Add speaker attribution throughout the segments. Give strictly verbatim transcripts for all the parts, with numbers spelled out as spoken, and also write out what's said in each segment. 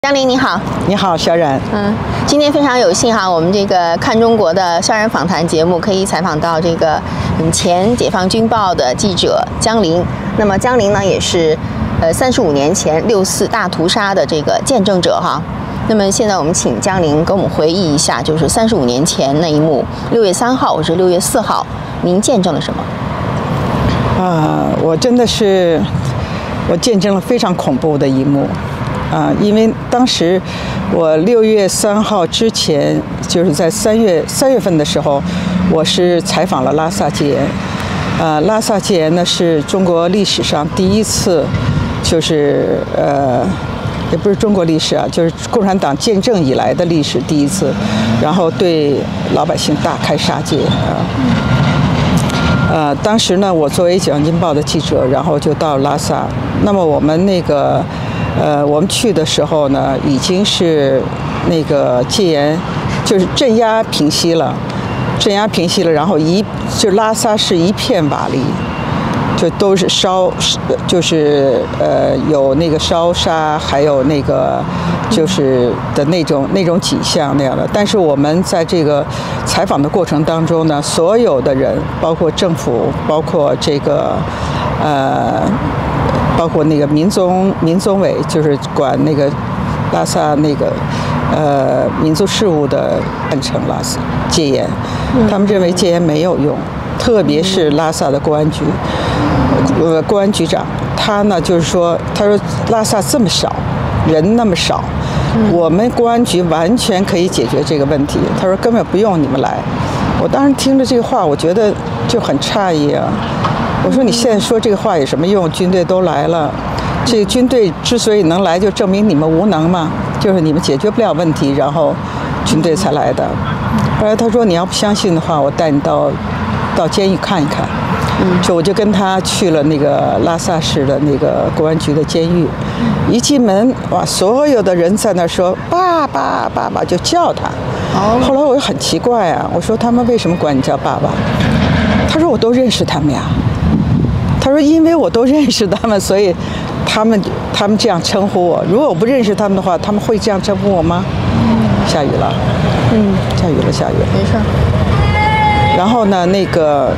Speaker 1: 江玲你好，
Speaker 2: 你好，小冉。
Speaker 1: 嗯，今天非常有幸哈，我们这个看中国的校园访谈节目可以采访到这个嗯前解放军报的记者江玲。那么江玲呢也是呃三十五年前六四大屠杀的这个见证者哈。那么现在我们请江玲给我们回忆一下，就是三十五年前那一幕，六月三号或者六月四号，您见证了什么？
Speaker 2: 啊，我真的是我见证了非常恐怖的一幕。啊，因为当时我六月三号之前，就是在三月三月份的时候，我是采访了拉萨戒严。呃，拉萨戒严呢是中国历史上第一次，就是呃，也不是中国历史啊，就是共产党建政以来的历史第一次，然后对老百姓大开杀戒啊。呃，当时呢，我作为《解放军报》的记者，然后就到拉萨。那么我们那个。呃，我们去的时候呢，已经是那个戒严，就是镇压平息了，镇压平息了，然后一就拉萨是一片瓦砾，就都是烧，就是呃有那个烧杀，还有那个就是的那种那种景象那样的。但是我们在这个采访的过程当中呢，所有的人，包括政府，包括这个呃。包括那个民宗民宗委，就是管那个拉萨那个呃民族事务的办成拉萨戒严，他们认为戒严没有用，特别是拉萨的公安局，呃公安局长，他呢就是说，他说拉萨这么少，人那么少，我们公安局完全可以解决这个问题。他说根本不用你们来。我当时听着这个话，我觉得就很诧异啊。我说你现在说这个话有什么用？军队都来了，这个军队之所以能来，就证明你们无能嘛，就是你们解决不了问题，然后军队才来的。后来他说你要不相信的话，我带你到到监狱看一看。就我就跟他去了那个拉萨市的那个公安局的监狱，一进门哇，所有的人在那说爸爸爸爸就叫他。后来我就很奇怪啊，我说他们为什么管你叫爸爸？他说我都认识他们呀。他说：“因为我都认识他们，所以他们他们这样称呼我。如果我不认识他们的话，他们会这样称呼我吗？”下雨了，嗯，下雨了，下雨了，
Speaker 1: 没事。
Speaker 2: 然后呢，那个，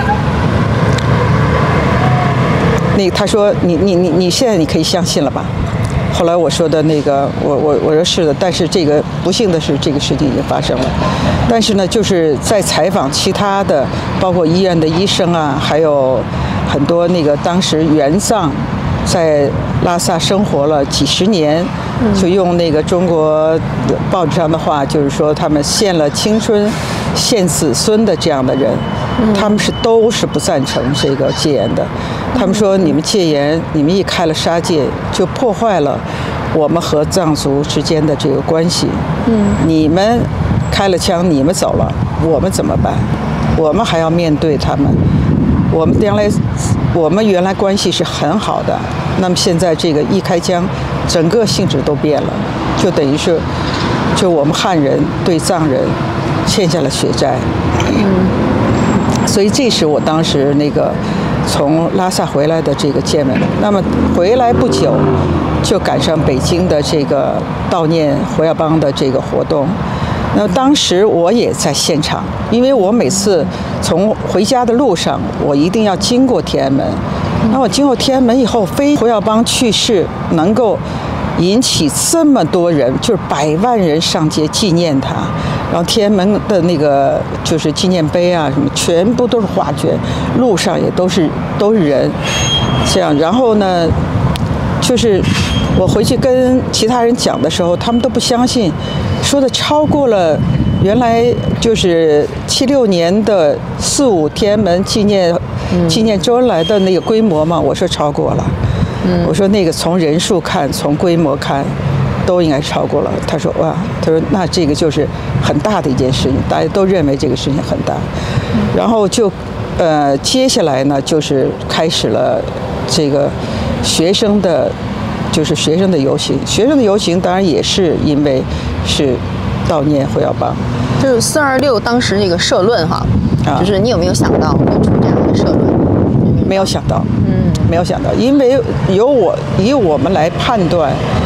Speaker 2: 那他说：“你你你你现在你可以相信了吧？”后来我说的那个，我我我说是的，但是这个不幸的是，这个事情已经发生了。但是呢，就是在采访其他的，包括医院的医生啊，还有很多那个当时援藏在拉萨生活了几十年，就用那个中国报纸上的话，就是说他们献了青春、献子孙的这样的人，他们是都是不赞成这个戒严的。他们说你们戒严，你们一开了杀戒，就破坏了我们和藏族之间的这个关系。嗯，你们开了枪，你们走了，我们怎么办？我们还要面对他们。我们原来我们原来关系是很好的，那么现在这个一开枪，整个性质都变了，就等于是就我们汉人对藏人欠下了血债。嗯，所以这是我当时那个从拉萨回来的这个见闻。那么回来不久，就赶上北京的这个悼念胡耀邦的这个活动。那当时我也在现场，因为我每次从回家的路上，我一定要经过天安门。那我经过天安门以后，非胡耀邦去世能够引起这么多人，就是百万人上街纪念他，然后天安门的那个就是纪念碑啊什么，全部都是画卷，路上也都是都是人，这样。然后呢，就是我回去跟其他人讲的时候，他们都不相信，说的超过了原来就是七六年的四五天安门纪念纪念周恩来的那个规模嘛。我说超过了，我说那个从人数看，从规模看，都应该超过了。他说哇，他说那这个就是很大的一件事情，大家都认为这个事情很大。然后就呃接下来呢，就是开始了这个学生的。就是学生的游行，学生的游行当然也是因为是悼念胡耀邦。
Speaker 1: 就是四二六当时这个社论哈，啊、就是你有没有想到会出这样的社论？
Speaker 2: 没有想到，嗯，没有想到，因为由我以我们来判断，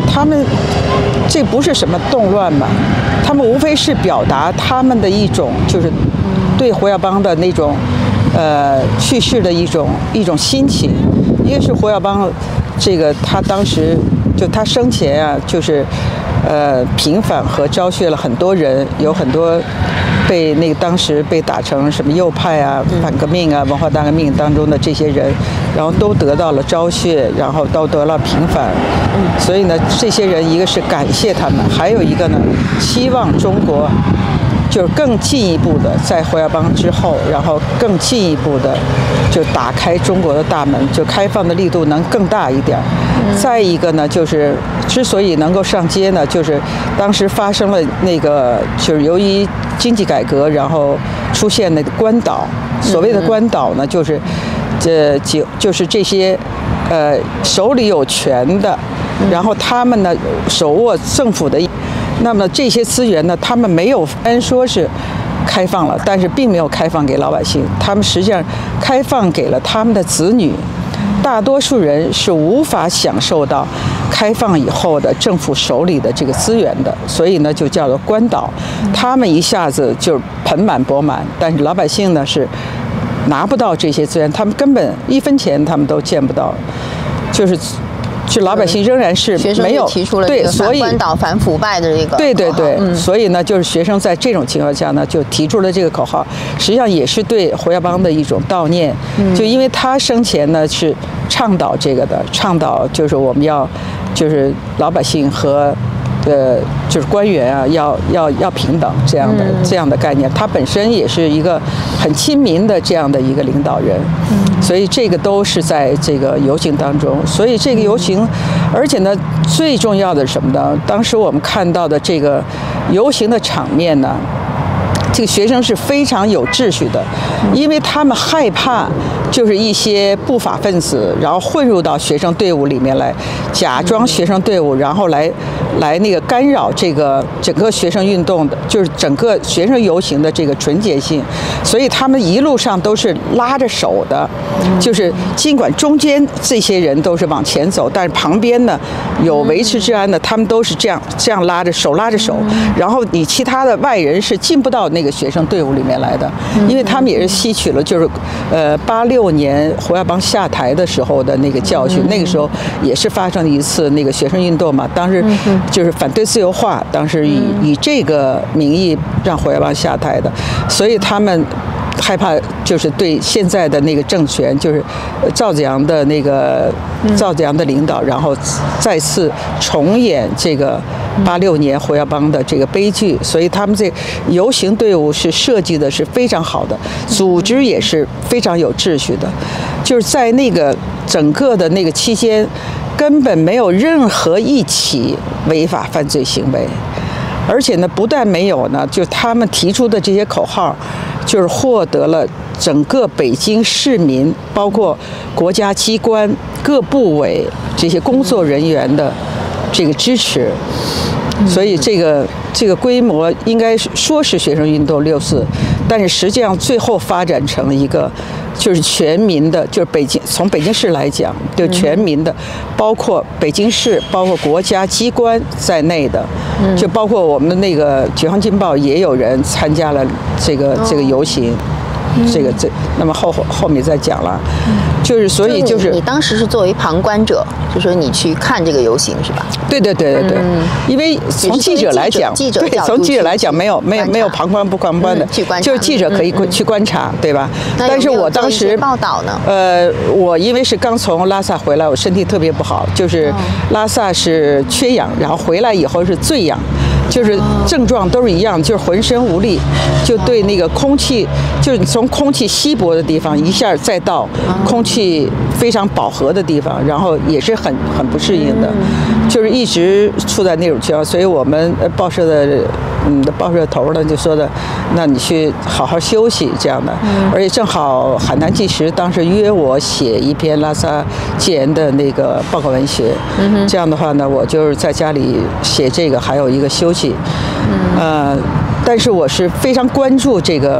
Speaker 2: 他们这不是什么动乱嘛，他们无非是表达他们的一种就是对胡耀邦的那种呃去世的一种一种心情。一个是胡耀邦，这个他当时就他生前啊，就是呃平反和昭雪了很多人，有很多被那个当时被打成什么右派啊、反革命啊、文化大革命当中的这些人，然后都得到了昭雪，然后都得了平反。所以呢，这些人一个是感谢他们，还有一个呢，希望中国就是更进一步的在胡耀邦之后，然后更进一步的就打开中国的大门，就开放的力度能更大一点。再一个呢，就是之所以能够上街呢，就是当时发生了那个，就是由于经济改革，然后出现那个官倒。所谓的官倒呢，就是这就就是这些呃手里有权的，然后他们呢手握政府的，那么这些资源呢，他们没有虽然说是开放了，但是并没有开放给老百姓，他们实际上开放给了他们的子女。大多数人是无法享受到开放以后的政府手里的这个资源的，所以呢就叫做官倒。他们一下子就盆满钵满，但是老百姓呢是拿不到这些资源，他们根本一分钱他们都见不到，就是就老百姓仍然是没有
Speaker 1: 提出了这个反官倒、反腐败的这个
Speaker 2: 对对对、嗯，所以呢，就是学生在这种情况下呢，就提出了这个口号，实际上也是对胡耀邦的一种悼念。嗯、就因为他生前呢是倡导这个的，倡导就是我们要就是老百姓和呃就是官员啊要要要平等这样的、嗯、这样的概念。他本身也是一个很亲民的这样的一个领导人。嗯所以这个都是在这个游行当中，所以这个游行，而且呢，最重要的是什么呢？当时我们看到的这个游行的场面呢，这个学生是非常有秩序的，因为他们害怕就是一些不法分子，然后混入到学生队伍里面来，假装学生队伍，然后来来那个干扰这个整个学生运动的，就是整个学生游行的这个纯洁性，所以他们一路上都是拉着手的，就是尽管中间这些人都是往前走，但是旁边呢有维持治安的，他们都是这样这样拉着手拉着手，然后你其他的外人是进不到那个学生队伍里面来的，因为他们也是吸取了就是呃八六年胡耀邦下台的时候的那个教训，那个时候也是发生了一次那个学生运动嘛，当时就是反对自由化，当时以以这个名义让胡耀邦下台的，所以他们害怕就是对现在的那个政权，就是赵子阳的那个赵子阳的领导，然后再次重演这个八六年胡耀邦的这个悲剧，所以他们这游行队伍是设计的是非常好的，组织也是非常有秩序的，就是在那个整个的那个期间，根本没有任何一起违法犯罪行为。而且呢，不但没有呢，就他们提出的这些口号，就是获得了整个北京市民，包括国家机关、各部委这些工作人员的这个支持。所以这个这个规模应该说是学生运动六四，但是实际上最后发展成了一个就是全民的，就是北京从北京市来讲，就全民的，包括北京市，包括国家机关在内的，就包括我们的那个《解放军报》也有人参加了这个这个游行。这个这，那么后后面再讲了，就是所以就是
Speaker 1: 你, 你当时是作为旁观者，就说你去看这个游行是吧？
Speaker 2: 对对对对对，嗯、因为从记者来讲，
Speaker 1: 记者
Speaker 2: 对，从记者来讲没有没有没有旁观不旁观的，
Speaker 1: 嗯、去观察
Speaker 2: 就是记者可以去观察，嗯、对吧？但是我当时
Speaker 1: 报道呢，
Speaker 2: 呃，我因为是刚从拉萨回来，我身体特别不好，就是拉萨是缺氧，然后回来以后是醉氧。就是症状都是一样，就是浑身无力，就对那个空气，就是从空气稀薄的地方一下再到空气非常饱和的地方，然后也是很很不适应的，就是一直处在那种情况。所以我们报社的嗯报社头呢就说的，那你去好好休息这样的。而且正好海南纪实当时约我写一篇拉萨戒严的那个报告文学，这样的话呢，我就是在家里写这个，还有一个休息。呃，但是我是非常关注这个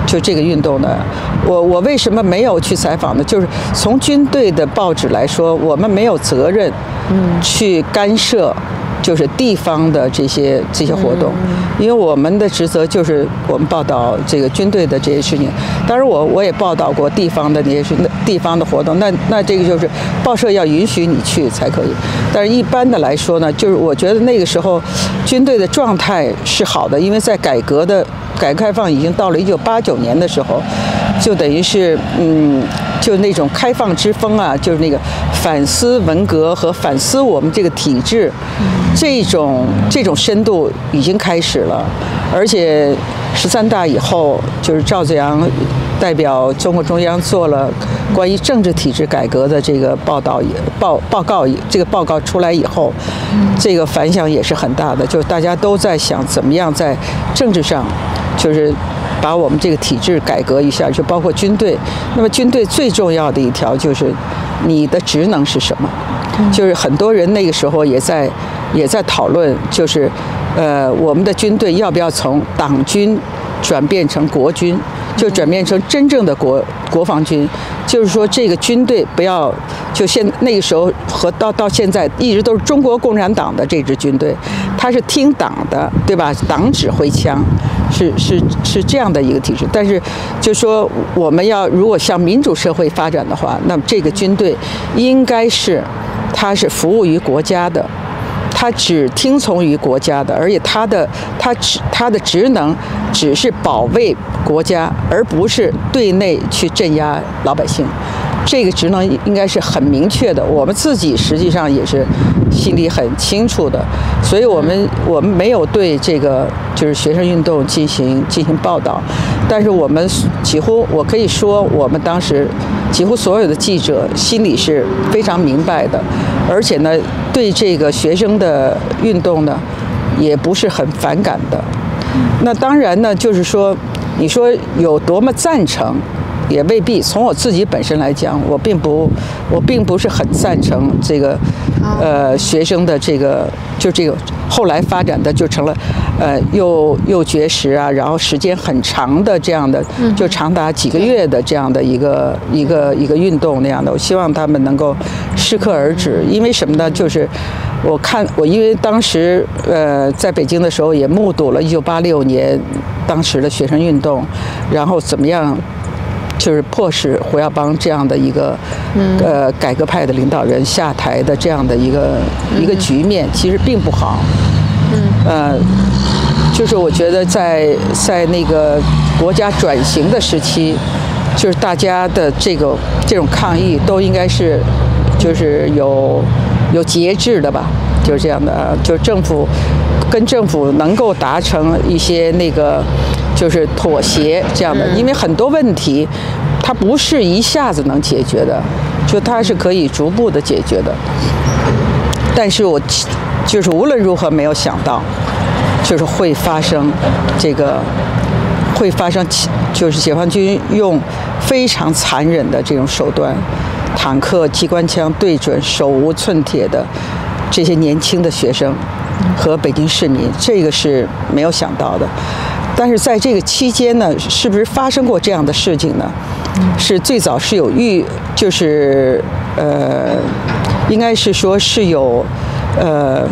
Speaker 2: 就这个运动呢，我我为什么没有去采访呢？就是从军队的报纸来说，我们没有责任，嗯，去干涉，就是地方的这些这些活动，因为我们的职责就是我们报道这个军队的这些事情。当然我我也报道过地方的那些事，地方的活动，那那这个就是报社要允许你去才可以。但是一般的来说呢，就是我觉得那个时候军队的状态是好的，因为在改革的改革开放已经到了一九八九年的时候，就等于是嗯，就那种开放之风啊，就是那个反思文革和反思我们这个体制，这种这种深度已经开始了。而且十三大以后，就是赵紫阳代表中共中央做了关于政治体制改革的这个报道报报告，这个报告出来以后，这个反响也是很大的，就是大家都在想怎么样在政治上，就是把我们这个体制改革一下，就包括军队。那么军队最重要的一条就是你的职能是什么，就是很多人那个时候也在也在讨论，就是呃我们的军队要不要从党军转变成国军，就转变成真正的国国防军。就是说这个军队不要就现那个时候和到到现在一直都是中国共产党的这支军队，它是听党的，对吧？党指挥枪，是是是这样的一个体制。但是就说我们要如果向民主社会发展的话，那么这个军队应该是它是服务于国家的，他只听从于国家的，而且他的他只他的职能只是保卫国家，而不是对内去镇压老百姓。这个职能应该是很明确的，我们自己实际上也是心里很清楚的。所以我们我们没有对这个就是学生运动进行进行报道，但是我们几乎我可以说，我们当时几乎所有的记者心里是非常明白的，而且呢，对这个学生的运动呢，也不是很反感的。那当然呢，就是说，你说有多么赞成，也未必。从我自己本身来讲，我并不，我并不是很赞成这个，呃，学生的这个，就这个后来发展的就成了，呃，又又绝食啊，然后时间很长的这样的，就长达几个月的这样的一个一个一个运动那样的。我希望他们能够适可而止，因为什么呢？就是我看我因为当时呃在北京的时候也目睹了一九八六年当时的学生运动，然后怎么样。就是迫使胡耀邦这样的一个，呃，改革派的领导人下台的这样的一个一个局面，其实并不好。呃，就是我觉得在在那个国家转型的时期，就是大家的这个这种抗议都应该是，就是有有节制的吧，就是这样的，就是政府跟政府能够达成一些那个。就是妥协这样的，因为很多问题，它不是一下子能解决的，就它是可以逐步的解决的。但是我就是无论如何没有想到，就是会发生这个，会发生就是解放军用非常残忍的这种手段，坦克、机关枪对准手无寸铁的这些年轻的学生和北京市民，这个是没有想到的。但是在这个期间呢，是不是发生过这样的事情呢？是最早是有预，就是呃，应该是说是有，呃，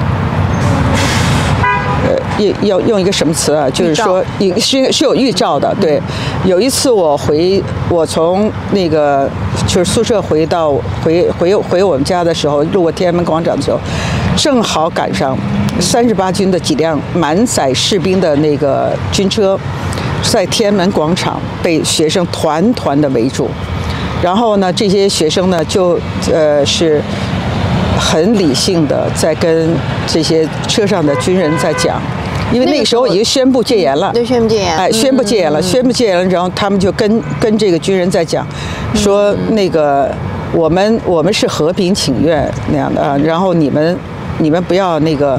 Speaker 2: 呃，要用一个什么词啊？就是说，是是有预兆的。对，有一次我回，我从那个就是宿舍回到回回回我们家的时候，路过天安门广场的时候，正好赶上。三十八军的几辆满载士兵的那个军车，在天安门广场被学生团团的围住，然后呢，这些学生呢就呃是很理性的在跟这些车上的军人在讲，因为那个时候已经宣布戒严了，
Speaker 1: 对，宣布戒严，
Speaker 2: 哎，宣布戒严了，宣布戒严了，然后他们就跟跟这个军人在讲，说那个我们我们是和平请愿那样的啊，然后你们。你们不要那个，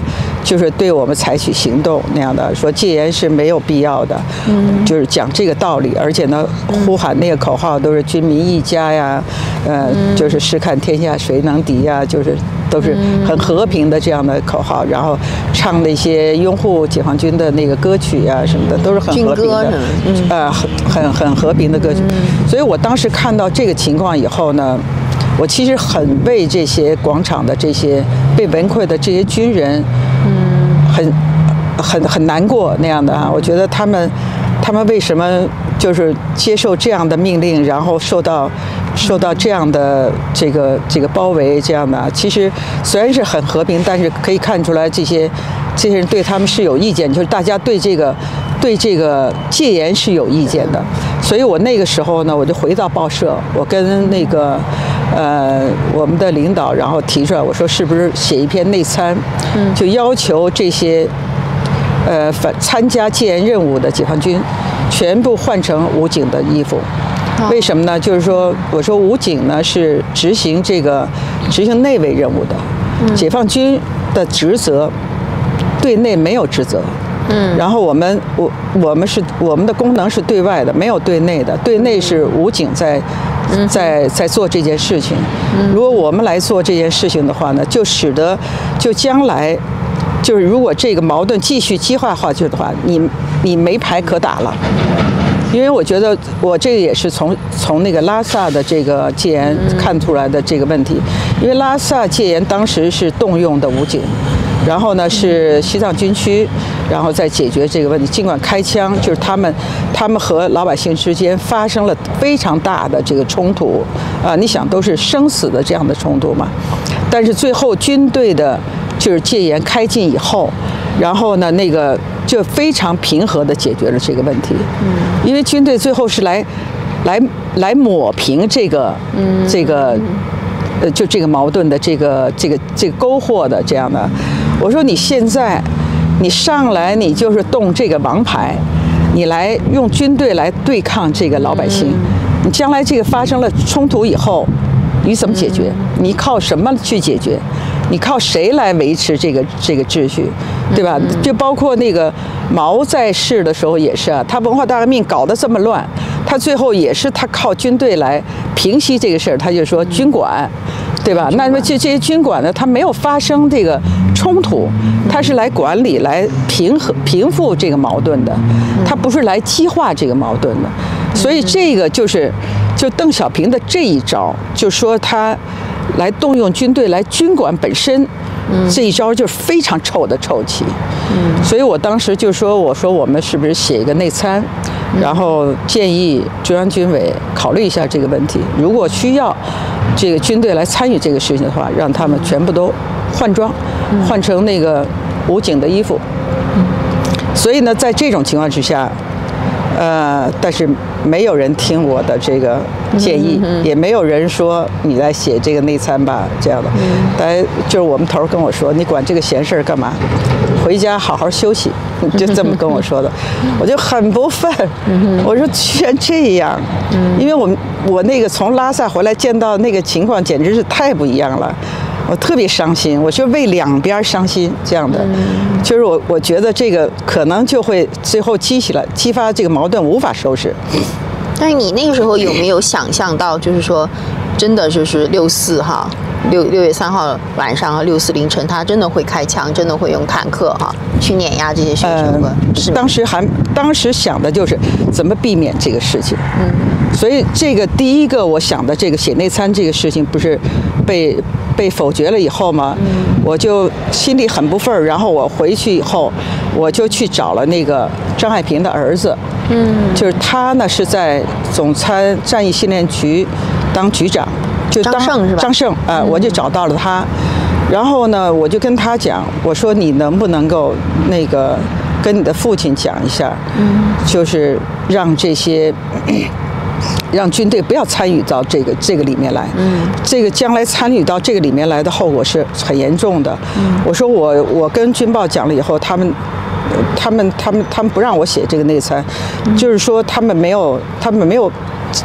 Speaker 2: 就是对我们采取行动那样的，说戒严是没有必要的，嗯，就是讲这个道理，而且呢，呼喊那个口号都是军民一家呀，呃，就是试看天下谁能敌呀，就是都是很和平的这样的口号，然后唱那些拥护解放军的那个歌曲呀什么的，都是很和平的，呃，很很很和平的歌曲。所以我当时看到这个情况以后呢，我其实很为这些广场的这些被围困的这些军人，嗯，很很很难过那样的啊。我觉得他们，他们为什么就是接受这样的命令，然后受到受到这样的这个这个包围这样的啊？其实虽然是很和平，但是可以看出来这些这些人对他们是有意见，就是大家对这个对这个戒严是有意见的。所以我那个时候呢，我就回到报社，我跟那个呃我们的领导，然后提出来，我说是不是写一篇内参，就要求这些呃反参加戒严任务的解放军全部换成武警的衣服。为什么呢？就是说，我说武警呢是执行这个执行内卫任务的，解放军的职责对内没有职责。嗯，然后我们我我们是我们的功能是对外的，没有对内的。对内是武警在在在做这件事情。如果我们来做这件事情的话呢，就使得就将来就是如果这个矛盾继续激化下去的话，你你没牌可打了。因为我觉得我这个也是从从那个拉萨的这个戒严看出来的这个问题，因为拉萨戒严当时是动用的武警。然后呢，是西藏军区，然后再解决这个问题。尽管开枪，就是他们，他们和老百姓之间发生了非常大的这个冲突，啊，你想都是生死的这样的冲突嘛。但是最后军队的，就是戒严开进以后，然后呢，那个就非常平和地解决了这个问题。嗯，因为军队最后是来，来来抹平这个，嗯，这个。呃，就这个矛盾的这个这个这个勾惑的这样的，我说你现在，你上来你就是动这个王牌，你来用军队来对抗这个老百姓，你将来这个发生了冲突以后，你怎么解决？你靠什么去解决？你靠谁来维持这个这个秩序，对吧？就包括那个毛在世的时候也是啊，他文化大革命搞得这么乱，他最后也是他靠军队来平息这个事儿，他就说军管，对吧？那么这这些军管呢，他没有发生这个冲突，他是来管理、来平和、平复这个矛盾的，他不是来激化这个矛盾的。所以这个就是，就邓小平的这一招，就说他来动用军队来军管本身，这一招就是非常臭的臭气。所以我当时就说，我说我们是不是写一个内参，然后建议中央军委考虑一下这个问题，如果需要这个军队来参与这个事情的话，让他们全部都换装，换成那个武警的衣服。所以呢，在这种情况之下，呃，但是没有人听我的这个建议，嗯、也没有人说你来写这个内参吧，这样的。大家、嗯、就是我们头跟我说，你管这个闲事儿干嘛？回家好好休息，就这么跟我说的，我就很不忿。我说居然这样，因为我我那个从拉萨回来见到那个情况，简直是太不一样了。我特别伤心，我就为两边伤心，这样的，嗯、就是我我觉得这个可能就会最后激起了激发这个矛盾无法收拾。
Speaker 1: 但是你那个时候有没有想象到，就是说，真的就是六四哈，六六月三号晚上和六四凌晨，他真的会开枪，真的会用坦克哈去碾压这些学生和市民？
Speaker 2: 当时还当时想的就是怎么避免这个事情。嗯，所以这个第一个我想的这个写内参这个事情不是被。被否决了以后嘛，嗯、我就心里很不忿儿。然后我回去以后，我就去找了那个张爱萍的儿子，嗯，就是他呢是在总参战役训练局当局长，就当
Speaker 1: 张胜是吧？
Speaker 2: 张胜啊、呃，我就找到了他，然后呢，我就跟他讲，我说你能不能够那个跟你的父亲讲一下，嗯，就是让这些。让军队不要参与到这个这个里面来，嗯，这个将来参与到这个里面来的后果是很严重的。嗯，我说我我跟军报讲了以后，他们，他们他们他们不让我写这个内参，嗯、就是说他们没有他们没有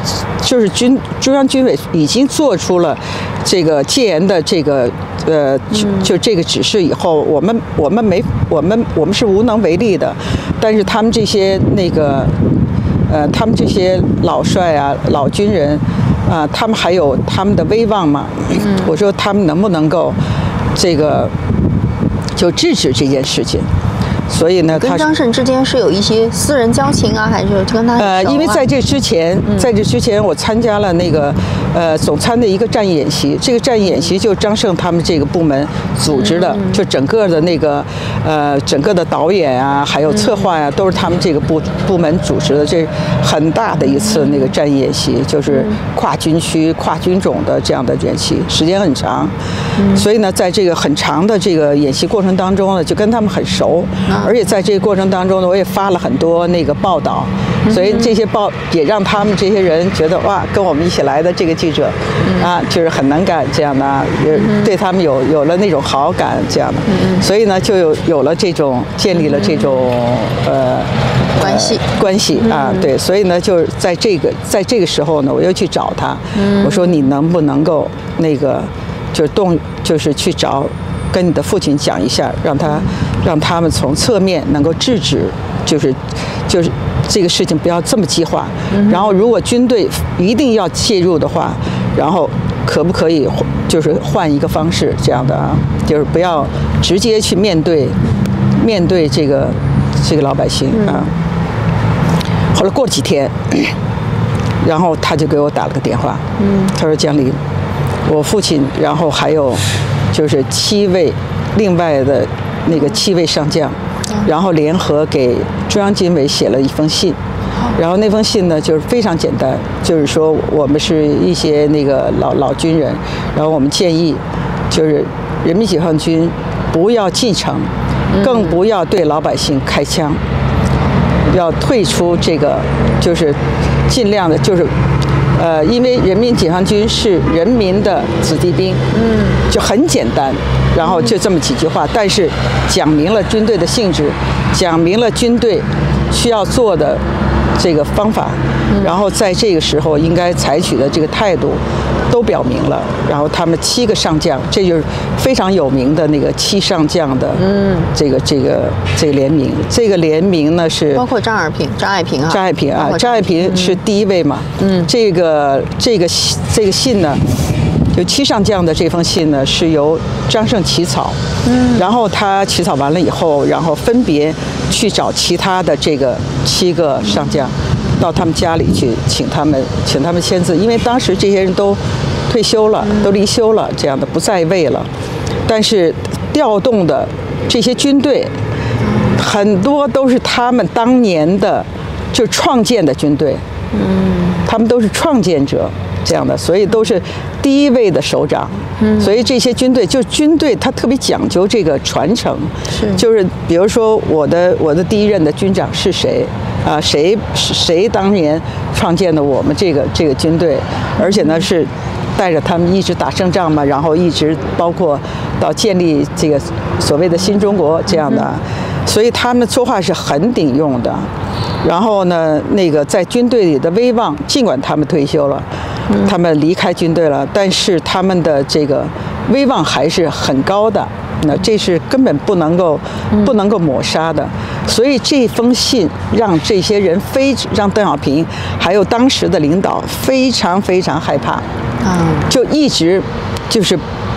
Speaker 2: 就是军中央军委已经做出了这个戒严的这个呃就就这个指示以后，我们我们没我们我们是无能为力的，但是他们这些那个呃他们这些老帅啊老军人啊、呃，他们还有他们的威望嘛，我说他们能不能够这个就制止这件事情。所以呢，
Speaker 1: 跟张胜之间是有一些私人交情啊，还是跟他、啊？
Speaker 2: 呃，因为在这之前，在这之前，我参加了那个呃总参的一个战役演习。这个战役演习就张胜他们这个部门组织的，就整个的那个呃整个的导演啊，还有策划呀、啊，都是他们这个部部门组织的。这很大的一次那个战役演习，就是跨军区、跨军种的这样的演习，时间很长。所以呢，在这个很长的这个演习过程当中呢，就跟他们很熟。而且在这个过程当中呢，我也发了很多那个报道，所以这些报也让他们这些人觉得哇，跟我们一起来的这个记者，啊，就是很能干这样的，也对他们有有了那种好感这样的，所以呢，就有有了这种建立了这种呃
Speaker 1: 关系
Speaker 2: 关系啊，对，所以呢，就是在这个在这个时候呢，我又去找他，我说你能不能够那个就是动就是去找。跟你的父亲讲一下，让他让他们从侧面能够制止，就是就是这个事情不要这么激化。然后，如果军队一定要介入的话，然后可不可以就是换一个方式这样的啊？就是不要直接去面对面对这个这个老百姓啊。后来过了几天，然后他就给我打了个电话，他说：“江林，我父亲，然后还有。”就是七位，另外的那个七位上将，然后联合给中央军委写了一封信，然后那封信呢就是非常简单，就是说我们是一些那个老老军人，然后我们建议，就是人民解放军不要进城，更不要对老百姓开枪，要退出这个，就是尽量的，就是。呃，因为人民解放军是人民的子弟兵，嗯，就很简单，然后就这么几句话，但是讲明了军队的性质，讲明了军队需要做的这个方法，然后在这个时候应该采取的这个态度都表明了，然后他们七个上将，这就是非常有名的那个七上将的，嗯，这个这个这个联名，这个联名呢是
Speaker 1: 包括张爱萍，张爱萍啊，
Speaker 2: 张爱萍啊，张爱萍是第一位嘛，嗯，这个这个这个信呢。就七上将的这封信呢，是由张胜起草，嗯，然后他起草完了以后，然后分别去找其他的这个七个上将，到他们家里去，请他们请他们签字，因为当时这些人都退休了，都离休了，这样的不在位了，但是调动的这些军队，很多都是他们当年的就创建的军队，嗯，他们都是创建者。这样的，所以都是第一位的首长，嗯，所以这些军队就军队，他特别讲究这个传承，是，就是比如说我的我的第一任的军长是谁啊？谁谁当年创建的我们这个这个军队，而且呢是带着他们一直打胜仗嘛，然后一直包括到建立这个所谓的新中国这样的，所以他们说话是很顶用的。然后呢，那个在军队里的威望，尽管他们退休了，他们离开军队了，但是他们的这个威望还是很高的。那这是根本不能够不能够抹杀的。所以这封信让这些人非让邓小平还有当时的领导非常非常害怕，就一直就是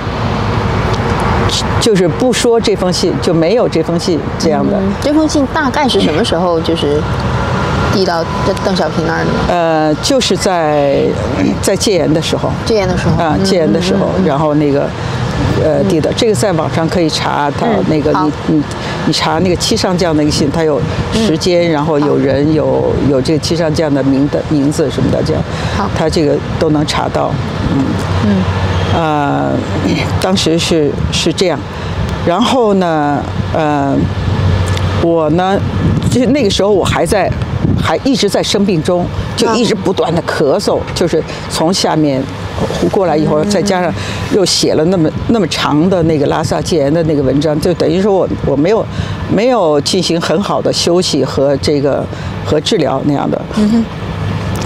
Speaker 2: 就是不说这封信，就没有这封信这样的。
Speaker 1: 嗯、这封信大概是什么时候就是递到邓小平那儿的？
Speaker 2: 呃，就是在在戒严的时候。
Speaker 1: 戒严的时候
Speaker 2: 啊，戒严的时候，然后那个。呃，递的这个在网上可以查到那个你你你查那个七上将那个信，它有时间，然后有人有有这个七上将的名的名字什么的，这样，他这个都能查到。嗯嗯，呃，当时是是这样，然后呢，呃，我呢，就是那个时候我还在。还一直在生病中，就一直不断的咳嗽，就是从下面过来以后，再加上又写了那么那么长的那个拉萨戒严的那个文章，就等于说我我没有没有进行很好的休息和这个和治疗那样的。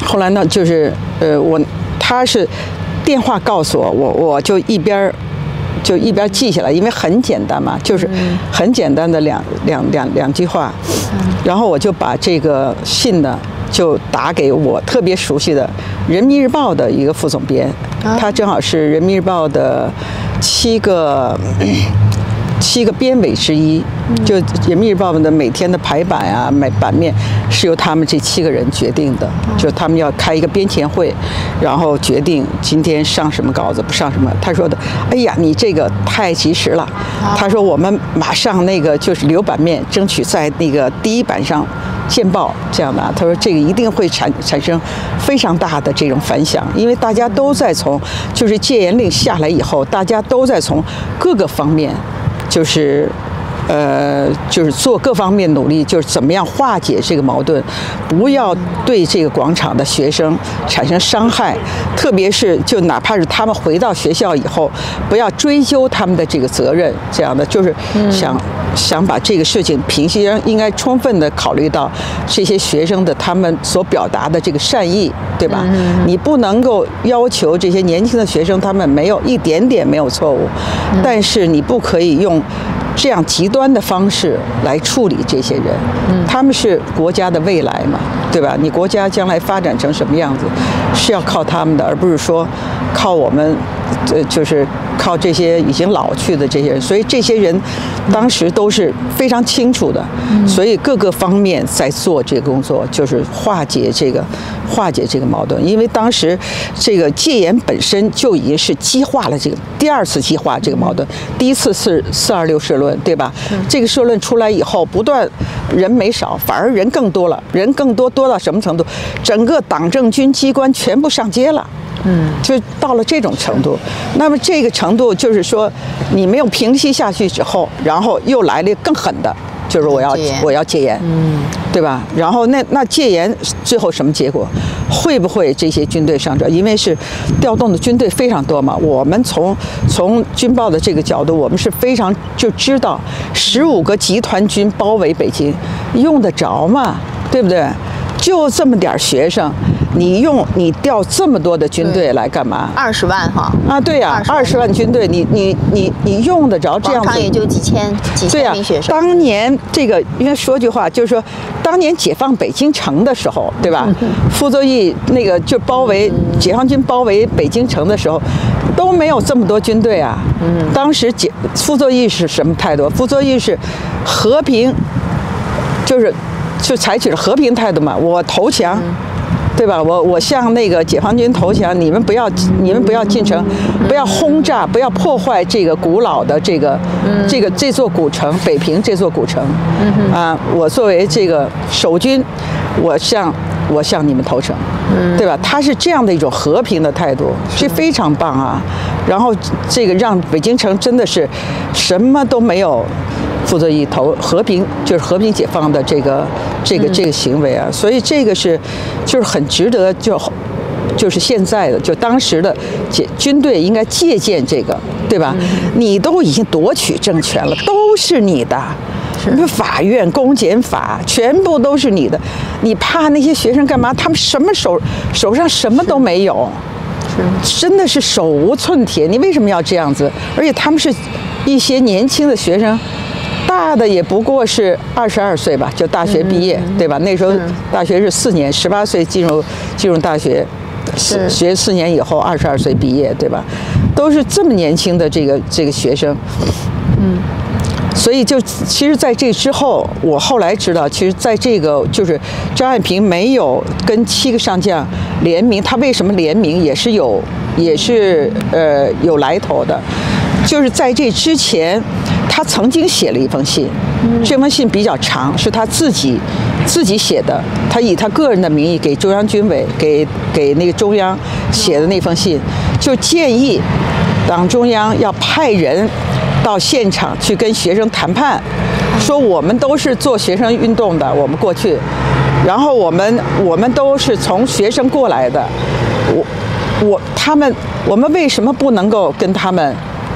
Speaker 2: 后来呢，就是呃，我他是电话告诉我，我我就一边就一边记下来，因为很简单嘛，就是很简单的两两两两句话，然后我就把这个信呢就打给我特别熟悉的《人民日报》的一个副总编，他正好是《人民日报》的七个。七个编委之一，就《人民日报》的每天的排版啊、每版面是由他们这七个人决定的，就他们要开一个编前会，然后决定今天上什么稿子，不上什么。他说的，哎呀，你这个太及时了。他说我们马上那个就是留版面，争取在那个第一版上见报这样的。他说这个一定会产产生非常大的这种反响，因为大家都在从就是戒严令下来以后，大家都在从各个方面。就是，呃，就是做各方面努力，就是怎么样化解这个矛盾，不要对这个广场的学生产生伤害，特别是就哪怕是他们回到学校以后，不要追究他们的这个责任，这样的就是想、嗯、想把这个事情平息，应该充分的考虑到这些学生的他们所表达的这个善意，对吧？嗯、你不能够要求这些年轻的学生他们没有一点点没有错误，嗯、但是你不可以用这样极端的方式来处理这些人，嗯、他们是国家的未来嘛，对吧？你国家将来发展成什么样子，是要靠他们的，而不是说靠我们，呃，就是靠这些已经老去的这些人。所以这些人当时都是非常清楚的，嗯、所以各个方面在做这个工作，就是化解这个化解这个矛盾。因为当时这个戒严本身就已经是激化了这个第二次激化这个矛盾，第一次是四二六社论。对吧？这个社论出来以后，不断人没少，反而人更多了。人更多多到什么程度？整个党政军机关全部上街了。嗯，就到了这种程度。那么这个程度就是说，你没有平息下去之后，然后又来了更狠的，就是我要我要戒严，嗯，对吧？然后那那戒严最后什么结果？会不会这些军队上阵？因为是调动的军队非常多嘛。我们从从军报的这个角度，我们是非常就知道十五个集团军包围北京，用得着吗？对不对？就这么点学生，你用你调这么多的军队来干嘛？
Speaker 1: 二十万哈
Speaker 2: 啊，对呀、啊，二十万军队，你你你你用得着这样子？
Speaker 1: 广场也就几千几千名学生。
Speaker 2: 对呀、啊，当年这个应该说句话，就是说，当年解放北京城的时候，对吧？傅作义那个就包围解放军包围北京城的时候，都没有这么多军队啊。嗯，当时解傅作义是什么态度？傅作义是和平，就是。就采取了和平态度嘛，我投降，对吧？我我向那个解放军投降，你们不要你们不要进城，不要轰炸，不要破坏这个古老的这个这个这座古城北平这座古城啊！我作为这个守军，我向我向你们投诚，对吧？他是这样的一种和平的态度，这非常棒啊！然后这个让北京城真的是什么都没有。傅作义投和平就是和平解放的这个这个这个行为啊，所以这个是就是很值得就就是现在的就当时的军队应该借鉴这个，对吧？你都已经夺取政权了，都是你的，什么法院、公检法全部都是你的，你怕那些学生干嘛？他们什么手手上什么都没有，真的是手无寸铁。你为什么要这样子？而且他们是一些年轻的学生。大的也不过是二十二岁吧，就大学毕业，对吧？那时候大学是四年，十八岁进入进入大学，学四年以后二十二岁毕业，对吧？都是这么年轻的这个这个学生，嗯，所以就其实在这之后，我后来知道，其实在这个就是张爱萍没有跟七个上将联名，他为什么联名也是有也是呃有来头的，就是在这之前。他曾经写了一封信，这封信比较长，是他自己自己写的。他以他个人的名义给中央军委、给给那个中央写的那封信，就建议党中央要派人到现场去跟学生谈判，说我们都是做学生运动的，我们过去，然后我们我们都是从学生过来的，我我他们我们为什么不能够跟他们？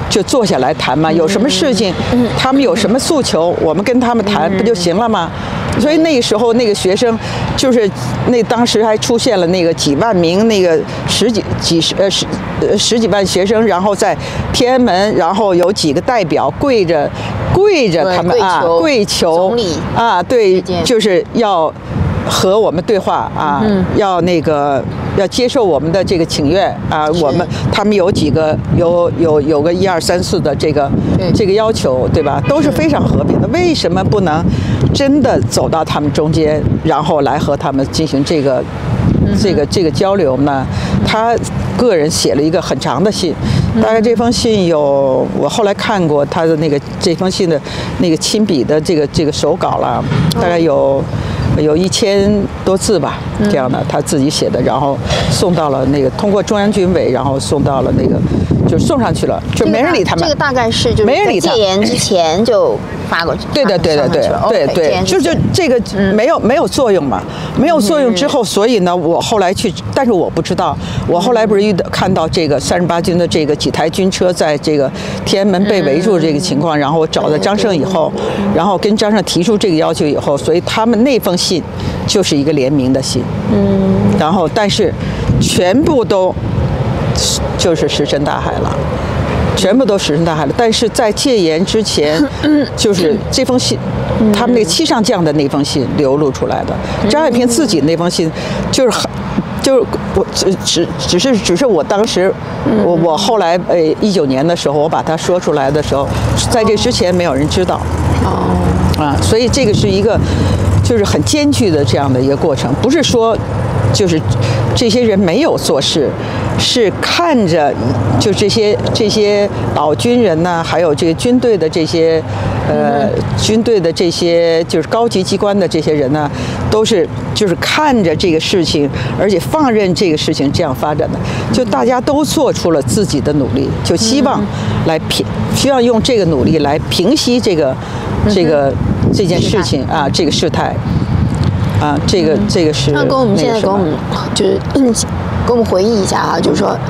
Speaker 2: 就坐下来谈嘛，有什么事情，他们有什么诉求，我们跟他们谈不就行了吗？所以那个时候那个学生，就是那当时还出现了那个几万名那个十几几十呃十呃十几万学生，然后在天安门，然后有几个代表跪着跪着他们啊跪求
Speaker 1: 总理
Speaker 2: 啊，对，就是要和我们对话啊，嗯、要那个要接受我们的这个请愿啊，我们他们有几个有有有个一二三四的这个这个要求，对吧？都是非常和平的，为什么不能真的走到他们中间，然后来和他们进行这个这个这个交流呢？他个人写了一个很长的信，大概这封信有我后来看过他的那个这封信的那个亲笔的这个这个手稿了，大概有。有一千多字吧，这样的他自己写的，然后送到了那个通过中央军委，然后送到了那个，就送上去了，就没人理他们。
Speaker 1: 这个大概是就是
Speaker 2: 没人理他
Speaker 1: 戒严之前就发过去。
Speaker 2: 对的，对的，对对对，就就这个没有没有作用嘛，没有作用之后，所以呢，我后来去，但是我不知道，我后来不是遇到看到这个三十八军的这个几台军车在这个天安门被围住这个情况，然后我找到张胜以后，然后跟张胜提出这个要求以后，所以他们那封信就是一个联名的信，嗯，然后但是全部都就是石沉大海了，全部都石沉大海了。但是在戒严之前，就是这封信，他们那个七上将的那封信流露出来的，张爱萍自己那封信就是很。就是我只只只是只是我当时，我我后来呃一九年的时候，我把它说出来的时候，在这之前没有人知道，哦，啊，所以这个是一个就是很艰巨的这样的一个过程，不是说就是这些人没有做事，是看着就这些这些老军人呢，还有这个军队的这些呃军队的这些就是高级机关的这些人呢，都是就是看着这个事情，而且放任这个事情这样发展的，就大家都做出了自己的努力，就希望来平，希望用这个努力来平息这个这个这件事情啊，这个事态。啊，这个这个是
Speaker 1: 那跟我们现在跟我们就是跟我们回忆一下啊，就是说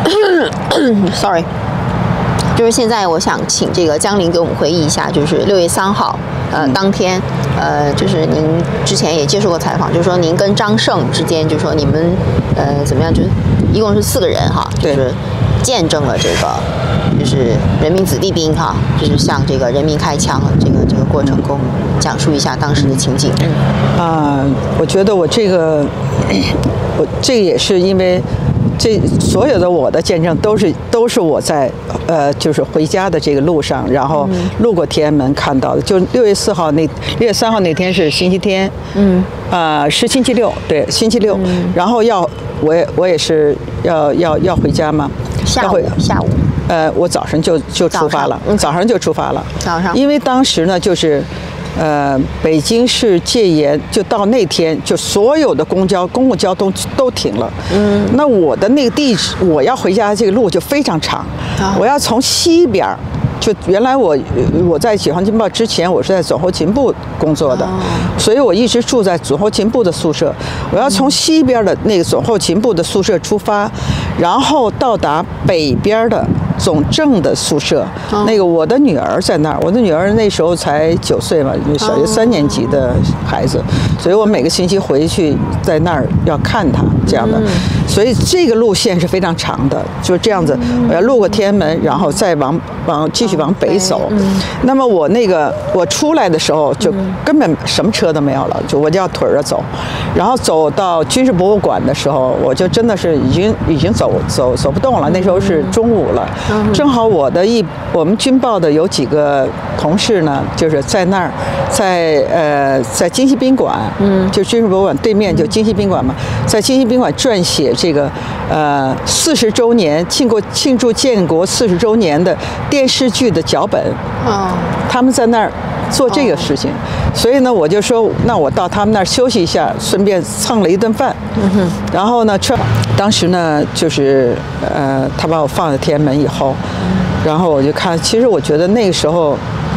Speaker 1: ，sorry， 就是现在我想请这个江玲给我们回忆一下，就是六月三号，呃，嗯、当天，呃，就是您之前也接受过采访，就是说您跟张胜之间，就是说你们呃怎么样，就是一共是四个人哈，就是见证了这个就是人民子弟兵哈，就是向这个人民开枪这个这个过程，给我们讲述一下当时的情景。
Speaker 2: 啊、呃，我觉得我这个，我这个也是因为这所有的我的见证都是都是我在呃就是回家的这个路上，然后路过天安门看到的。就六月四号那六月三号那天是星期天，嗯，啊、呃、是星期六，对，星期六，嗯、然后要我也我也是要要要回家嘛，
Speaker 1: 下午下午。
Speaker 2: 呃，我早上就就出发了，早上就出发了。
Speaker 1: 早上，
Speaker 2: 因为当时呢，就是，呃，北京市戒严，就到那天，就所有的公交、公共交通都停了。嗯。那我的那个地址，我要回家这个路就非常长，啊、我要从西边。就原来我我在解放军报之前，我是在总后勤部工作的，哦、所以我一直住在总后勤部的宿舍。我要从西边的那个总后勤部的宿舍出发，然后到达北边的总政的宿舍。哦、那个我的女儿在那儿，我的女儿那时候才九岁嘛，小学三年级的孩子，所以我每个星期回去在那儿要看她这样的。嗯、所以这个路线是非常长的，就是这样子。我要路过天安门，然后再往往继续往北走。嗯、那么我那个我出来的时候就根本什么车都没有了，就我就要腿着走，然后走到军事博物馆的时候，我就真的是已经已经走走走不动了。那时候是中午了，嗯、正好我的一我们军报的有几个同事呢，就是在那儿，在呃在京西宾馆，嗯，就军事博物馆对面就京西宾馆嘛，在京西宾馆撰写这个呃四十周年庆过庆祝建国四十周年的电视剧的脚本。哦，他们在那儿做这个事情，哦、所以呢，我就说，那我到他们那儿休息一下，顺便蹭了一顿饭。嗯哼，然后呢，车当时呢，就是呃，他把我放在天安门以后，然后我就看，其实我觉得那个时候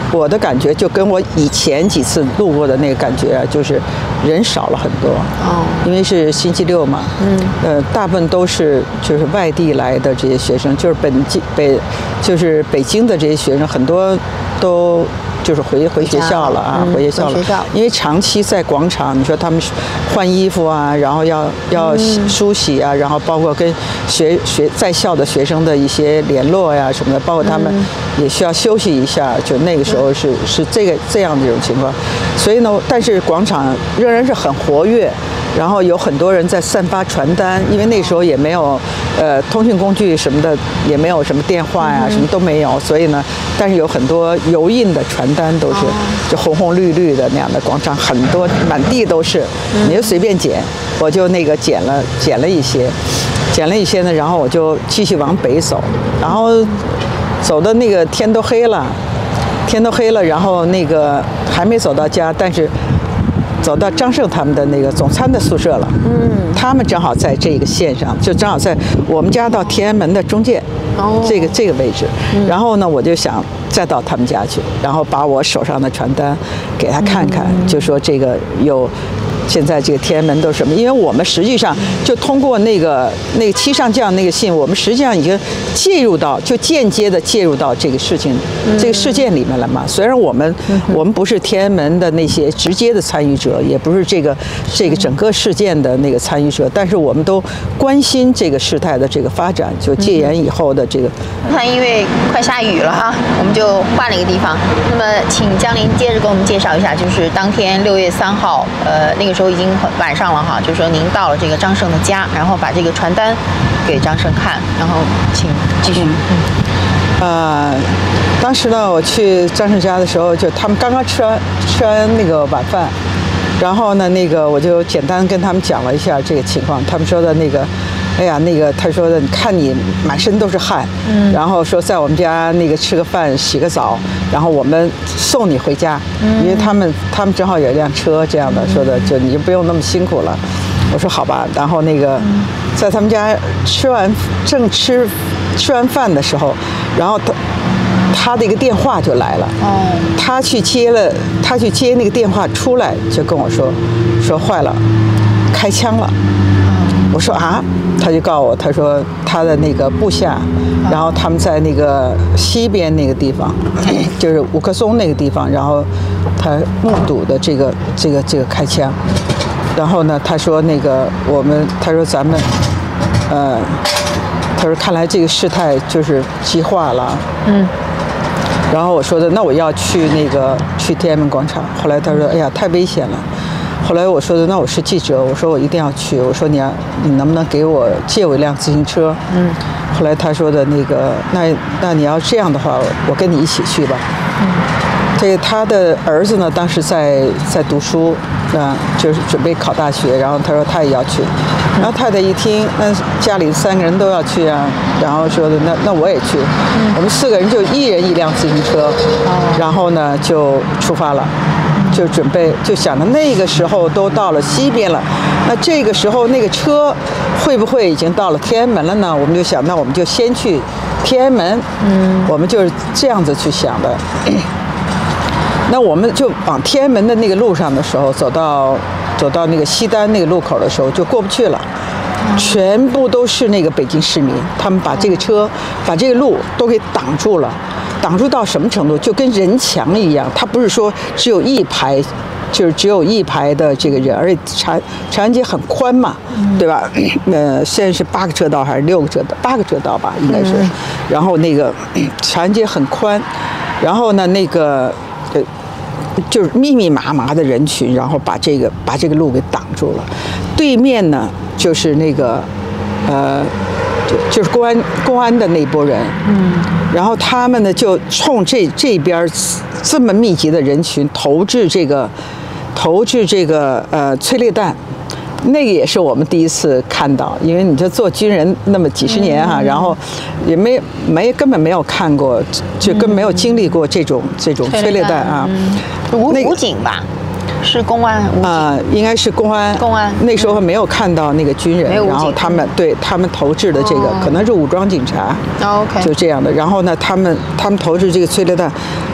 Speaker 2: 我的感觉就跟我以前几次路过的那个感觉啊，就是人少了很多。哦，因为是星期六嘛。嗯。呃，大部分都是就是外地来的这些学生，就是本京北，就是北京的这些学生，很多都。就是回回学校了啊，回学校了。因为长期在广场，你说他们换衣服啊，然后要要梳洗啊，然后包括跟学学在校的学生的一些联络呀什么的，包括他们也需要休息一下。就那个时候是是这个这样的一种情况，所以呢，但是广场仍然是很活跃。然后有很多人在散发传单，因为那时候也没有，呃，通讯工具什么的，也没有什么电话呀，什么都没有，所以呢，但是有很多油印的传单，都是就红红绿绿的那样的广场，很多满地都是，你就随便捡，我就那个捡了捡了一些，捡了一些呢，然后我就继续往北走，然后走到那个天都黑了，天都黑了，然后那个还没走到家，但是。走到张胜他们的那个总参的宿舍了，嗯，他们正好在这个线上，就正好在我们家到天安门的中间，哦，这个这个位置。然后呢，我就想再到他们家去，然后把我手上的传单给他看看，嗯、就说这个有。现在这个天安门都是什么？因为我们实际上就通过那个那个七上将那个信，我们实际上已经介入到，就间接的介入到这个事情、嗯、这个事件里面了嘛。虽然我们、嗯、我们不是天安门的那些直接的参与者，也不是这个这个整个事件的那个参与者，但是我们都关心这个事态的这个发展。就戒严以后的这个，
Speaker 1: 那因为快下雨了哈，我们就换了一个地方。那么，请江林接着给我们介绍一下，就是当天六月三号，呃，那个时候已经晚上了哈，就是说您到了这个张胜的家，然后把这个传单给张胜看，然后请继续。
Speaker 2: 嗯，呃，当时呢，我去张胜家的时候，就他们刚刚吃完吃完那个晚饭，然后呢，那个我就简单跟他们讲了一下这个情况，他们说的那个。哎呀，那个他说的，你看你满身都是汗，嗯，然后说在我们家那个吃个饭、洗个澡，然后我们送你回家，嗯，因为他们他们正好有一辆车这样的，说的就你就不用那么辛苦了。我说好吧，然后那个在他们家吃完正吃吃完饭的时候，然后他他的一个电话就来了，哦，他去接了，他去接那个电话出来就跟我说，说坏了，开枪了。我说啊，他就告诉我，他说他的那个部下，然后他们在那个西边那个地方，就是五棵松那个地方，然后他目睹的这个这个这个开枪，然后呢，他说那个我们，他说咱们，呃，他说看来这个事态就是激化了，嗯，然后我说的那我要去那个去天安门广场，后来他说哎呀太危险了。后来我说的，那我是记者，我说我一定要去，我说你要你能不能给我借我一辆自行车？嗯。后来他说的那个，那那你要这样的话，我跟你一起去吧。嗯。这他的儿子呢，当时在在读书，啊，就是准备考大学，然后他说他也要去，然后太太一听，那家里三个人都要去啊，然后说的那那我也去，嗯，我们四个人就一人一辆自行车，哦，然后呢就出发了。就准备就想着那个时候都到了西边了，那这个时候那个车会不会已经到了天安门了呢？我们就想，那我们就先去天安门，嗯，我们就是这样子去想的。那我们就往天安门的那个路上的时候，走到走到那个西单那个路口的时候，就过不去了。全部都是那个北京市民，他们把这个车、把这个路都给挡住了。挡住到什么程度？就跟人墙一样，它不是说只有一排，就是只有一排的这个人，而且长长安街很宽嘛，对吧？呃，现在是八个车道还是六个车道？八个车道吧，应该是。然后那个长安街很宽，然后呢，那个呃，就是密密麻麻的人群，然后把这个把这个路给挡住了。对面呢，就是那个呃。就是公安公安的那波人，嗯，然后他们呢就冲这这边这么密集的人群投掷这个投掷这个呃催泪弹，那个也是我们第一次看到，因为你就做军人那么几十年哈、啊，嗯、然后也没没根本没有看过，就根本没有经历过这种这种催泪弹啊，
Speaker 1: 武武警吧。是公安
Speaker 2: 啊、呃，应该是公安。
Speaker 1: 公安
Speaker 2: 那时候没有看到那个军人，然后他们对他们投掷的这个、哦、可能是武装警察。
Speaker 1: 哦、OK，
Speaker 2: 就这样的。然后呢，他们他们投掷这个催泪弹，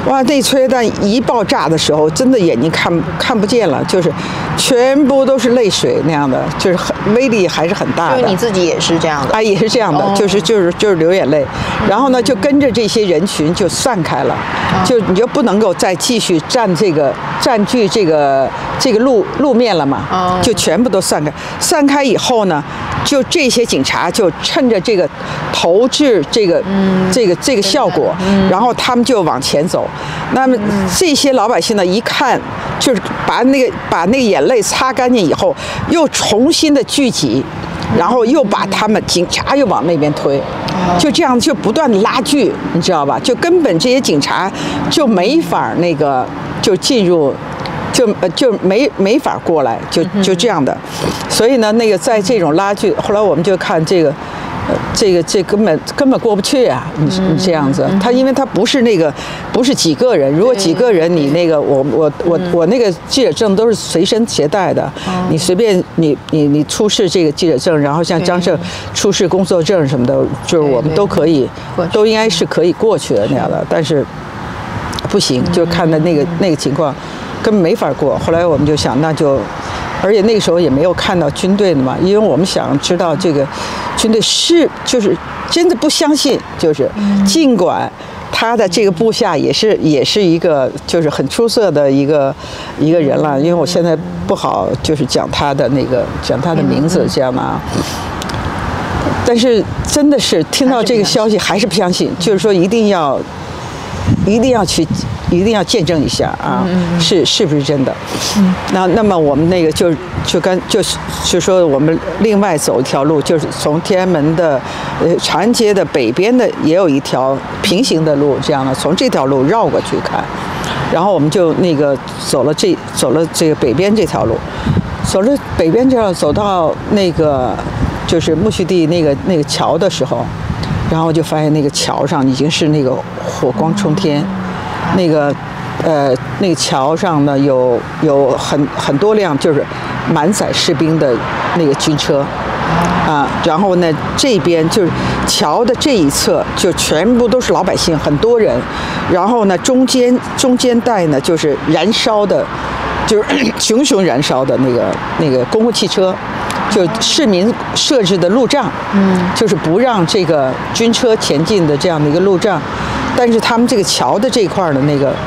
Speaker 2: 哇，那催泪弹一爆炸的时候，真的眼睛看看不见了，就是全部都是泪水那样的，就是很威力还是很大的。
Speaker 1: 就是你自己也是这样的
Speaker 2: 啊，也是这样的，
Speaker 1: 哦、
Speaker 2: 就是就是就是流眼泪，然后呢，就跟着这些人群就散开了，
Speaker 1: 哦、
Speaker 2: 就你就不能够再继续占这个占据这个这个路路面了嘛，
Speaker 1: 哦、
Speaker 2: 就全部都散开。散开以后呢，就这些警察就趁着这个投掷这个、嗯、这个这个效果，
Speaker 1: 嗯、
Speaker 2: 然后他们就往前走。那么这些老百姓呢，一看就是把那个把那个眼泪擦干净以后，又重新的聚集。然后又把他们警察又往那边推，就这样就不断的拉锯，你知道吧？就根本这些警察就没法那个就进入，就呃就没没法过来，就就这样的。所以呢，那个在这种拉锯，后来我们就看这个。呃，这个这根本根本过不去啊！你你这样子，他因为他不是那个，不是几个人。如果几个人，你那个我我我我那个记者证都是随身携带的，你随便你你你出示这个记者证，然后像张胜出示工作证什么的，就是我们都可以，都应该是可以过去的那样的。但是不行，就看的那个那个情况，根本没法过。后来我们就想，那就。而且那个时候也没有看到军队的嘛，因为我们想知道这个军队是就是真的不相信，就是尽管他的这个部下也是也是一个就是很出色的一个一个人了，因为我现在不好就是讲他的那个讲他的名字这样的啊。但是真的是听到这个消息还是不相信，就是说一定要一定要去。一定要见证一下啊，是是不是真的？嗯，那那么我们那个就就跟就是就说我们另外走一条路，就是从天安门的呃长安街的北边的也有一条平行的路，这样的从这条路绕过去看，然后我们就那个走了这走了这个北边这条路，走了北边这样走到那个就是木樨地那个那个桥的时候，然后就发现那个桥上已经是那个火光冲天。那个，呃，那个桥上呢有有很很多辆就是满载士兵的那个军车，啊，然后呢这边就是桥的这一侧就全部都是老百姓，很多人，然后呢中间中间带呢就是燃烧的，就是熊熊燃烧的那个那个公共汽车。就市民设置的路障，嗯，就是不让这个军车前进的这样的一个路障，但是他们这个桥的这一块的那个，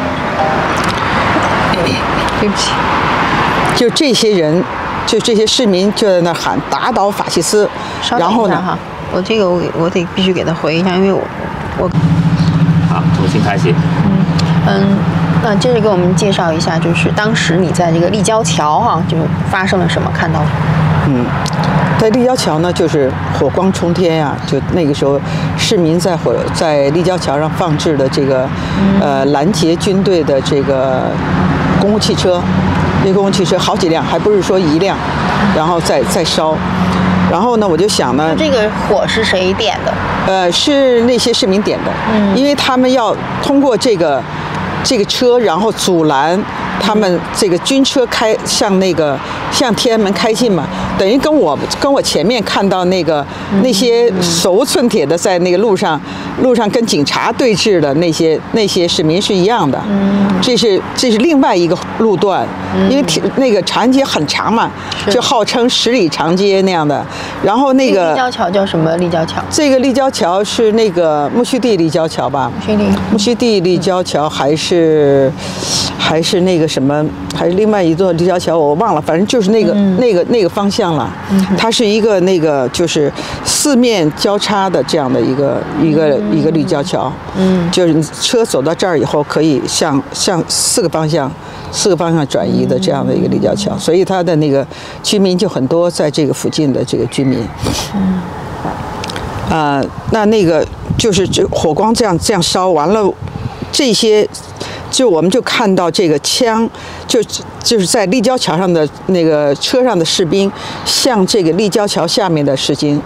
Speaker 2: 对不起，就这些人，就这些市民就在那喊打倒法西斯，然后呢，
Speaker 1: 哈，我这个我我得必须给他回一下，因为我我
Speaker 3: 好，重新开始，
Speaker 1: 嗯嗯。那接着给我们介绍一下，就是当时你在这个立交桥哈、啊，就发生了什么？看到？
Speaker 2: 嗯，在立交桥呢，就是火光冲天呀、啊！就那个时候，市民在火在立交桥上放置的这个、嗯、呃拦截军队的这个公共汽车，那公共汽车好几辆，还不是说一辆，然后再再烧。然后呢，我就想呢，
Speaker 1: 这个火是谁点的？
Speaker 2: 呃，是那些市民点的，嗯，因为他们要通过这个。这个车，然后阻拦他们这个军车开向那个向天安门开进嘛，等于跟我跟我前面看到那个那些手无寸铁的在那个路上路上跟警察对峙的那些那些市民是一样的。这是这是另外一个路段，因为那个长安街很长嘛，就号称十里长街那样的。然后那个
Speaker 1: 立交桥叫什么？立交桥？
Speaker 2: 这个立交桥是那个木樨地立交桥吧？
Speaker 1: 木樨地
Speaker 2: 木樨地立交桥还是？是，还是那个什么，还是另外一座立交桥，我忘了，反正就是那个、嗯、那个那个方向了。嗯、它是一个那个就是四面交叉的这样的一个一个、嗯、一个立交桥。嗯，就是车走到这儿以后，可以向向四个方向四个方向转移的这样的一个立交桥，所以它的那个居民就很多，在这个附近的这个居民。嗯。啊、呃，那那个就是这火光这样这样烧完了。这些，就我们就看到这个枪，就就是在立交桥上的那个车上的士兵，向这个立交桥下面的士兵，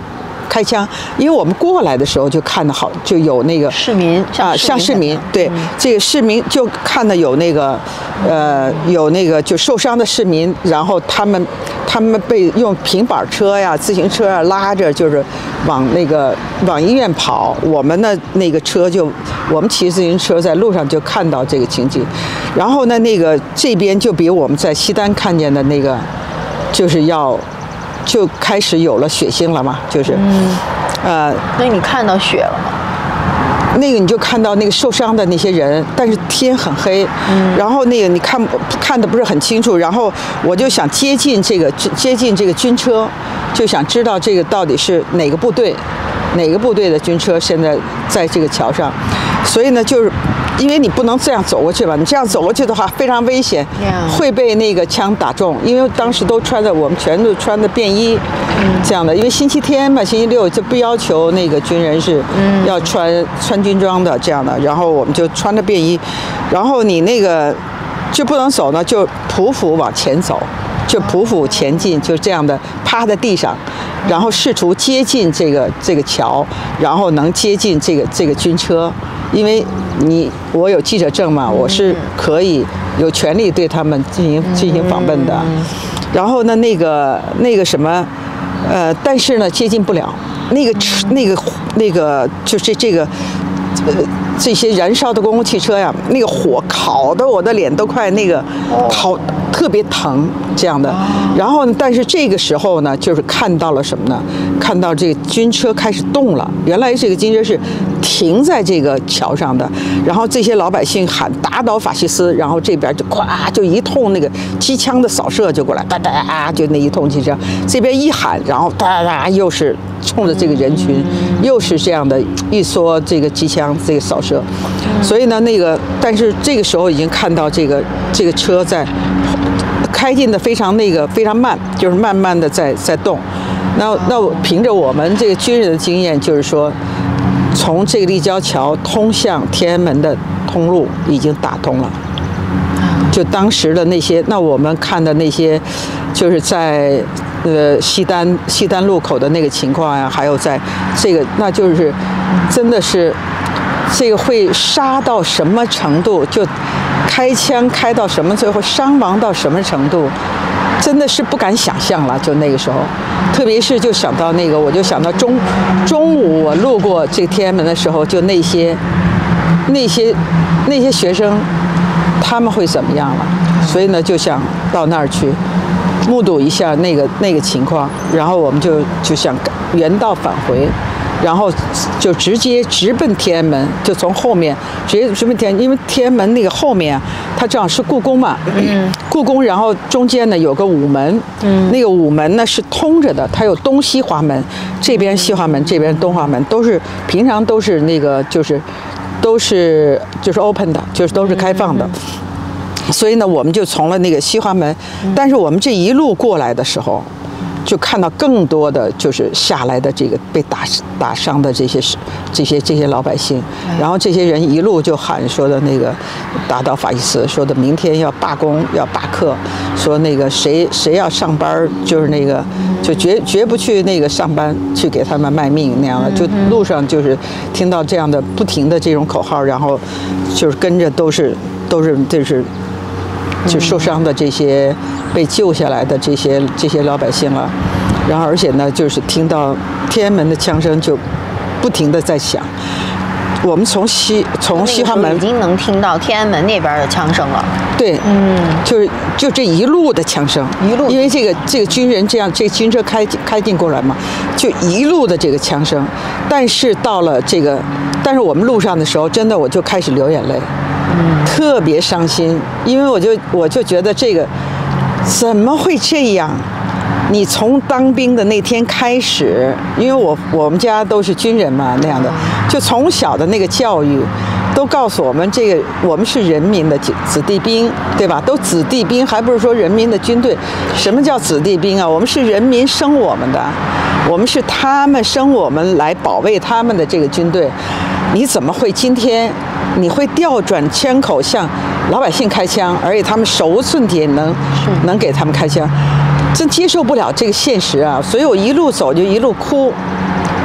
Speaker 2: 开枪，因为我们过来的时候就看到好就有那个
Speaker 1: 市民
Speaker 2: 啊，像市民对、嗯、这个市民就看到有那个呃有那个就受伤的市民，然后他们他们被用平板车呀、自行车啊拉着，就是往那个往医院跑。我们呢那个车就我们骑自行车在路上就看到这个情景，然后呢那个这边就比我们在西单看见的那个就是要就开始有了血腥了嘛，就是，嗯、呃，
Speaker 1: 所以你看到血了吗？
Speaker 2: 那个你就看到那个受伤的那些人，但是天很黑，嗯、然后那个你看看的不是很清楚，然后我就想接近这个接近这个军车，就想知道这个到底是哪个部队，哪个部队的军车现在在这个桥上，所以呢就是。因为你不能这样走过去吧，你这样走过去的话非常危险， yeah. 会被那个枪打中。因为当时都穿的，我们全都穿的便衣，嗯、这样的。因为星期天嘛，星期六就不要求那个军人是要穿、嗯、穿军装的这样的，然后我们就穿着便衣，然后你那个就不能走呢，就匍匐往前走，就匍匐前进，就这样的趴在地上，然后试图接近这个这个桥，然后能接近这个这个军车。因为你我有记者证嘛，我是可以有权利对他们进行进行访问的。然后呢，那个那个什么，呃，但是呢，接近不了。那个那个那个就是这个，呃，这些燃烧的公共汽车呀，那个火烤得我的脸都快那个烤特别疼这样的。然后呢，但是这个时候呢，就是看到了什么呢？看到这个军车开始动了。原来这个军车是停在这个桥上的，然后这些老百姓喊打倒法西斯，然后这边就咵就一通那个机枪的扫射就过来，哒哒就那一通机枪，这边一喊，然后哒哒又是冲着这个人群，又是这样的一梭这个机枪这个扫射，所以呢那个但是这个时候已经看到这个这个车在开进的非常那个非常慢，就是慢慢的在在动。那那凭着我们这个军人的经验，就是说。从这个立交桥通向天安门的通路已经打通了，就当时的那些，那我们看的那些，就是在呃西单西单路口的那个情况呀、啊，还有在这个，那就是真的是这个会杀到什么程度，就开枪开到什么，最后伤亡到什么程度。真的是不敢想象了，就那个时候，特别是就想到那个，我就想到中中午我路过这个天安门的时候，就那些那些那些学生，他们会怎么样了？所以呢，就想到那儿去目睹一下那个那个情况，然后我们就就想原道返回。然后就直接直奔天安门，就从后面直接直奔天安门，因为天安门那个后面啊，它正好是故宫嘛，嗯、故宫，然后中间呢有个午门，嗯、那个午门呢是通着的，它有东西华门，这边西华门，这边东华门，都是平常都是那个就是都是就是 open 的，就是都是开放的。嗯、所以呢，我们就从了那个西华门，但是我们这一路过来的时候。就看到更多的就是下来的这个被打打伤的这些这些这些老百姓，然后这些人一路就喊说的那个打倒法西斯，说的明天要罢工要罢课，说那个谁谁要上班就是那个就绝绝不去那个上班去给他们卖命那样的，就路上就是听到这样的不停的这种口号，然后就是跟着都是都是就是。就受伤的这些被救下来的这些这些老百姓了，然后而且呢，就是听到天安门的枪声就不停的在响。我们从西从西华门
Speaker 1: 已经能听到天安门那边的枪声了。
Speaker 2: 对，嗯，就是就这一路的枪声，一路，因为这个这个军人这样，这军车开开进过来嘛，就一路的这个枪声。但是到了这个，但是我们路上的时候，真的我就开始流眼泪。嗯、特别伤心，因为我就我就觉得这个怎么会这样？你从当兵的那天开始，因为我我们家都是军人嘛，那样的，就从小的那个教育，都告诉我们这个我们是人民的子子弟兵，对吧？都子弟兵，还不是说人民的军队？什么叫子弟兵啊？我们是人民生我们的，我们是他们生我们来保卫他们的这个军队。你怎么会今天你会调转枪口向老百姓开枪，而且他们手无寸铁能能给他们开枪？真接受不了这个现实啊！所以我一路走就一路哭，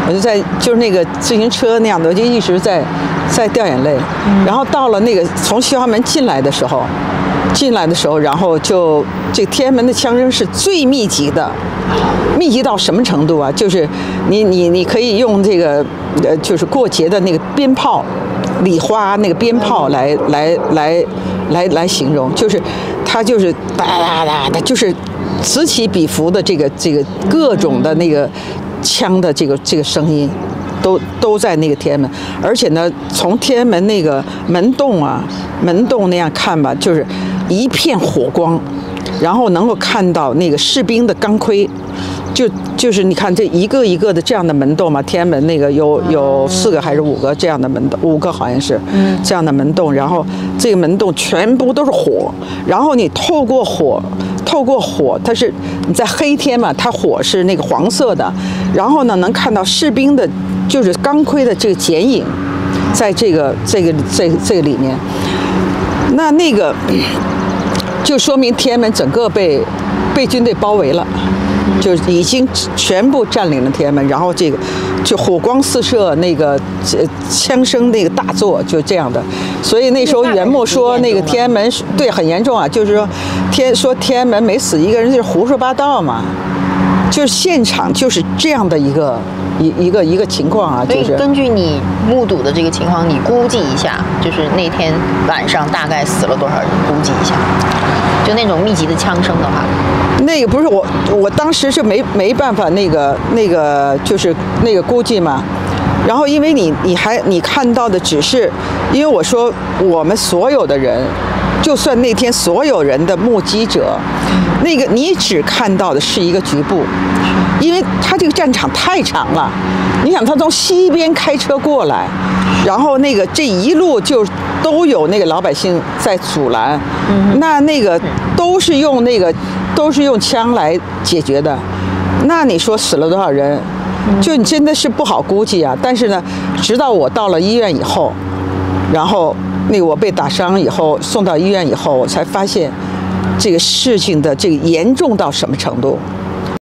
Speaker 2: 我就在就是那个自行车那样的，我就一直在在掉眼泪。然后到了那个从西华门进来的时候，进来的时候，然后就这天安门的枪声是最密集的，密集到什么程度啊？就是你你你可以用这个呃，就是过节的那个鞭炮。礼花那个鞭炮来来来来来形容，就是它就是哒哒哒的，就是此起彼伏的这个这个各种的那个枪的这个这个声音，都都在那个天安门，而且呢，从天安门那个门洞啊门洞那样看吧，就是一片火光，然后能够看到那个士兵的钢盔。就就是你看这一个一个的这样的门洞嘛，天安门那个有有四个还是五个这样的门洞，五个好像是，这样的门洞，然后这个门洞全部都是火，然后你透过火，透过火，它是你在黑天嘛，它火是那个黄色的，然后呢能看到士兵的，就是钢盔的这个剪影，在这个这个这个、这个里面，那那个就说明天安门整个被被军队包围了。就已经全部占领了天安门，然后这个就火光四射，那个呃枪声那个大作，就这样的。所以那时候袁默说那个天安门对很严重啊，就是说天说天安门每死一个人就是胡说八道嘛，就是现场就是这样的一个一一个一个情况啊。就是
Speaker 1: 根据你目睹的这个情况，你估计一下，就是那天晚上大概死了多少人？估计一下，就那种密集的枪声的话。
Speaker 2: 那个不是我，我当时是没没办法那个那个就是那个估计嘛，然后因为你你还你看到的只是，因为我说我们所有的人，就算那天所有人的目击者，那个你只看到的是一个局部，因为他这个战场太长了，你想他从西边开车过来，然后那个这一路就都有那个老百姓在阻拦，那那个都是用那个。都是用枪来解决的，那你说死了多少人？就你真的是不好估计啊。但是呢，直到我到了医院以后，然后那个我被打伤以后送到医院以后，我才发现这个事情的这个严重到什么程度。